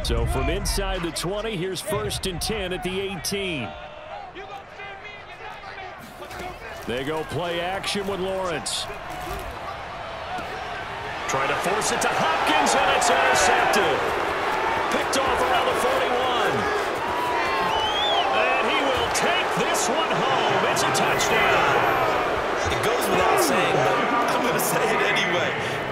So from inside the 20, here's 1st and 10 at the 18. They go play action with Lawrence. Trying to force it to Hopkins, and it's intercepted. Picked off around the 41. And he will take this one home. It's a touchdown. It goes without saying, but I'm going to say it anyway.